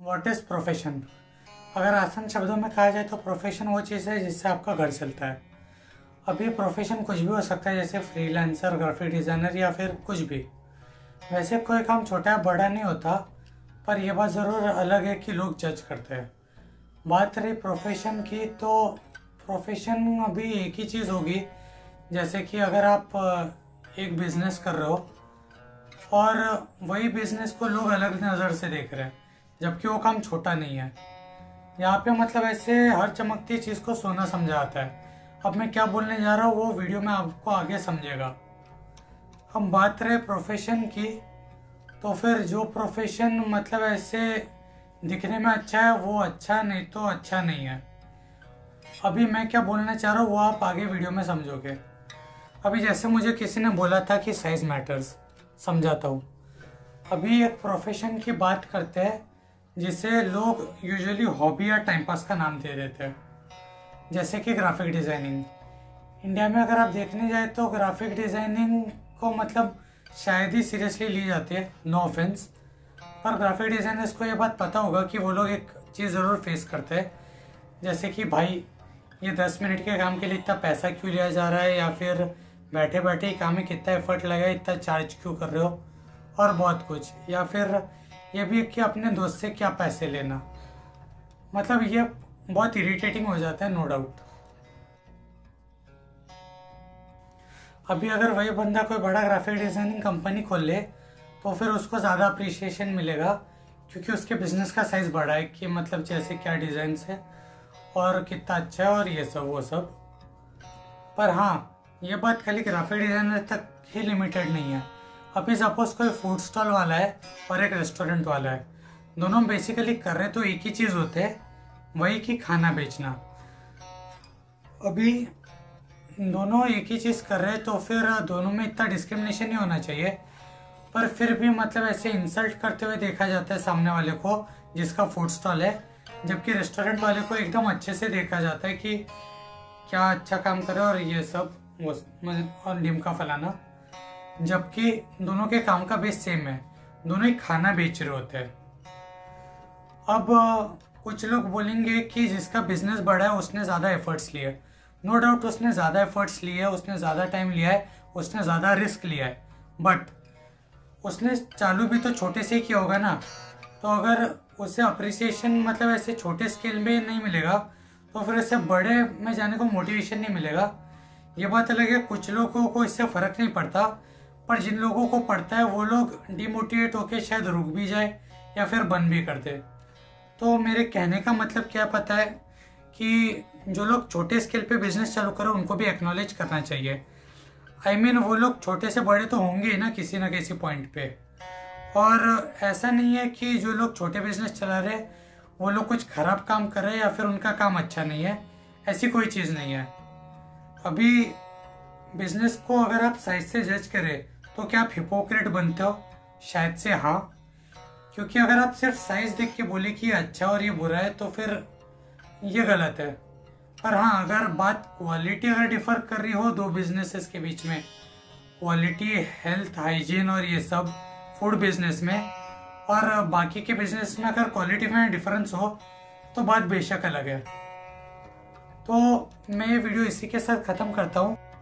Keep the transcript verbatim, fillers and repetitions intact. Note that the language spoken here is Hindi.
What is profession. अगर आसान शब्दों में कहा जाए तो प्रोफेशन वो चीज़ है जिससे आपका घर चलता है। अब ये प्रोफेशन कुछ भी हो सकता है, जैसे फ्रीलांसर, ग्राफिक डिज़ाइनर या फिर कुछ भी। वैसे कोई काम छोटा या बड़ा नहीं होता, पर यह बात ज़रूर अलग है कि लोग जज करते हैं। बात रही प्रोफेशन की, तो प्रोफेशन अभी एक ही चीज़ होगी, जैसे कि अगर आप एक बिज़नेस कर रहे हो और वही बिज़नेस को लोग अलग नज़र से देख रहे हैं, जबकि वो काम छोटा नहीं है। यहाँ पे मतलब ऐसे हर चमकती चीज़ को सोना समझा आता है। अब मैं क्या बोलने जा रहा हूँ वो वीडियो में आपको आगे समझेगा। हम बात रहे प्रोफेशन की, तो फिर जो प्रोफेशन मतलब ऐसे दिखने में अच्छा है वो अच्छा, नहीं तो अच्छा नहीं है। अभी मैं क्या बोलना चाह रहा हूँ वो आप आगे वीडियो में समझोगे। अभी जैसे मुझे किसी ने बोला था कि साइज मैटर्स, समझाता हूँ। अभी एक प्रोफेशन की बात करते हैं जिसे लोग यूजुअली हॉबी या टाइम पास का नाम दे देते हैं, जैसे कि ग्राफिक डिज़ाइनिंग। इंडिया में अगर आप देखने जाए तो ग्राफिक डिज़ाइनिंग को मतलब शायद ही सीरियसली ली जाती है, नो ऑफेंस। पर ग्राफिक डिज़ाइनर्स को ये बात पता होगा कि वो लोग एक चीज़ ज़रूर फेस करते हैं, जैसे कि भाई ये दस मिनट के काम के लिए इतना पैसा क्यों लिया जा रहा है, या फिर बैठे बैठे ही काम में कितना एफर्ट लगा, इतना चार्ज क्यों कर रहे हो, और बहुत कुछ। या फिर ये भी कि अपने दोस्त से क्या पैसे लेना। मतलब ये बहुत इरिटेटिंग हो जाता है, नो डाउट। अभी अगर वही बंदा कोई बड़ा ग्राफिक डिज़ाइनिंग कंपनी खोल ले तो फिर उसको ज़्यादा अप्रिसिएशन मिलेगा, क्योंकि उसके बिजनेस का साइज़ बड़ा है, कि मतलब जैसे क्या डिज़ाइन है और कितना अच्छा है और ये सब वो सब। पर हाँ, ये बात खाली ग्राफिक डिज़ाइनर तक ही लिमिटेड नहीं है। अभी सपोज कोई फूड स्टॉल वाला है और एक रेस्टोरेंट वाला है, दोनों बेसिकली कर रहे तो एक ही चीज़ होते हैं, वही कि खाना बेचना। अभी दोनों एक ही चीज़ कर रहे हैं तो फिर दोनों में इतना डिस्क्रिमिनेशन नहीं होना चाहिए, पर फिर भी मतलब ऐसे इंसल्ट करते हुए देखा जाता है सामने वाले को जिसका फूड स्टॉल है, जबकि रेस्टोरेंट वाले को एकदम अच्छे से देखा जाता है कि क्या अच्छा काम करे और ये सब वो और ढिमका फलाना। जबकि दोनों के काम का बेस सेम है, दोनों ही खाना बेच रहे होते हैं। अब कुछ लोग बोलेंगे कि जिसका बिजनेस बड़ा है उसने ज़्यादा एफर्ट्स लिए। नो डाउट उसने ज़्यादा एफर्ट्स लिए है, उसने ज़्यादा टाइम लिया है, उसने ज़्यादा रिस्क लिया है, बट उसने चालू भी तो छोटे से ही किया होगा ना। तो अगर उसे अप्रिसिएशन मतलब ऐसे छोटे स्केल में नहीं मिलेगा तो फिर इससे बड़े में जाने को मोटिवेशन नहीं मिलेगा। ये बात अलग है, कुछ लोगों को इससे फ़र्क नहीं पड़ता, पर जिन लोगों को पड़ता है वो लोग डिमोटिवेट होकर शायद रुक भी जाए या फिर बंद भी कर दे। तो मेरे कहने का मतलब क्या पता है कि जो लोग छोटे स्केल पे बिजनेस चालू करें उनको भी एक्नॉलेज करना चाहिए। आई I मीन mean, वो लोग छोटे से बड़े तो होंगे ही ना किसी ना किसी पॉइंट पे। और ऐसा नहीं है कि जो लोग छोटे बिजनेस चला रहे वो लोग कुछ खराब काम कर रहे हैं या फिर उनका काम अच्छा नहीं है, ऐसी कोई चीज़ नहीं है। अभी बिजनेस को अगर आप साइज से जज करें तो क्या आप हिपोक्रेट बनते हो? शायद से हाँ, क्योंकि अगर आप सिर्फ साइज देख के बोले कि ये अच्छा और ये बुरा है तो फिर ये गलत है। पर हाँ, अगर बात क्वालिटी अगर डिफर कर रही हो दो बिजनेसेस के बीच में, क्वालिटी, हेल्थ, हाइजीन और ये सब फूड बिजनेस में, और बाकी के बिजनेस में अगर क्वालिटी में डिफरेंस हो तो बात बेशक अलग है। तो मैं ये वीडियो इसी के साथ ख़त्म करता हूँ।